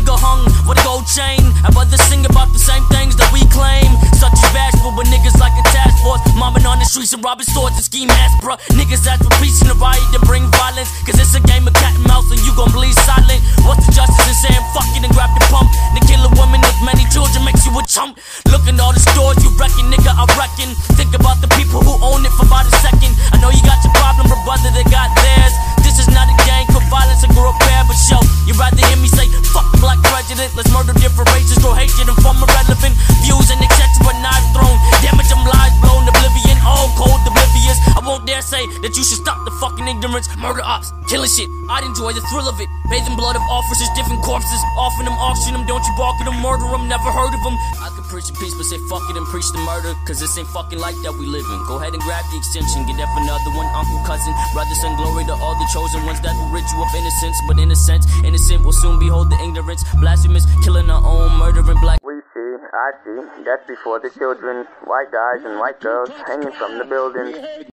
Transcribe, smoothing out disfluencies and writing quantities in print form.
nigga hung with a gold chain. I'd rather sing about the same things that we claim. Such as bashful, but niggas like a task force, mobbing on the streets and robbing stores and ski masks, bruh. Niggas ask for peace in the riot and bring violence, cause it's a game of cat and mouse and you gon' bleed silent. What's the justice in saying fuck it and grab the pump? To kill a woman with many children makes you a chump. Look at all the stores you reckon, nigga, I reckon. Think about the people who own it for about a second. I know you got your problem, but brother, they got theirs. This is not a gang for violence and grow repair, but show you'd rather hear me say fuck the black president. Let's murder different races, grow hatred and form irrelevant views and excessive but knife thrown. Damage them lives blown, oblivion, all cold, oblivious. I won't dare say that you should stop the fucking ignorance. Murder ops, killing shit, I'd enjoy the thrill of it. Bathing blood of officers, different corpses, offering them, auction them. Don't you bark at them, murder them, never heard of them. I could preach the peace, but say fuck it and preach the murder, cause this ain't fucking like that we live in. Go ahead and grab the extension, get that for another one. Uncle, cousin, brother, son, glory to all the chosen ones that will rid you of innocence. But in a sense, innocent will soon behold the ignorance. Blasphemous, killing our own, murdering black. We see, I see, death before the children. White guys and white girls hanging from the buildings.